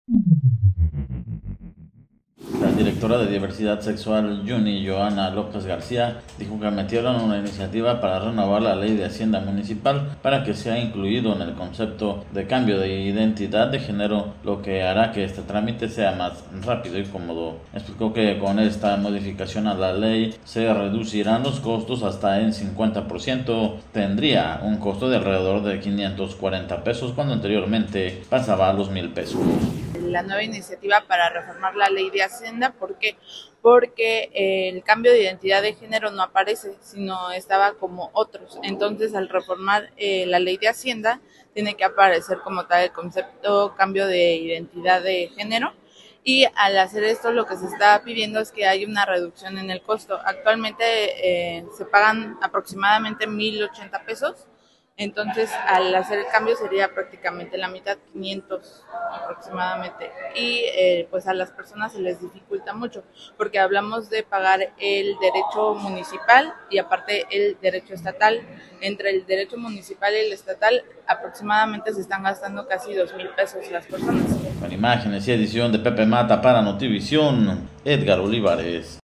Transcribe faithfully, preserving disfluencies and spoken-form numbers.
La directora de Diversidad Sexual, Yuni Joana López García, dijo que metieron una iniciativa para renovar la ley de Hacienda Municipal para que sea incluido en el concepto de cambio de identidad de género, lo que hará que este trámite sea más rápido y cómodo. Explicó que con esta modificación a la ley se reducirán los costos hasta en cincuenta por ciento. Tendría un costo de alrededor de quinientos cuarenta pesos cuando anteriormente pasaba a los mil pesos. La nueva iniciativa para reformar la ley de Hacienda. ¿Por qué? Porque eh, el cambio de identidad de género no aparece, sino estaba como otros. Entonces, al reformar eh, la ley de Hacienda, tiene que aparecer como tal el concepto cambio de identidad de género. Y al hacer esto, lo que se está pidiendo es que haya una reducción en el costo. Actualmente eh, se pagan aproximadamente mil ochenta pesos. Entonces, al hacer el cambio sería prácticamente la mitad, quinientos aproximadamente. Y eh, pues a las personas se les dificulta mucho, porque hablamos de pagar el derecho municipal y aparte el derecho estatal. Entre el derecho municipal y el estatal aproximadamente se están gastando casi dos mil pesos las personas. Con imágenes y edición de Pepe Mata para Notivisión, Edgar Olivares.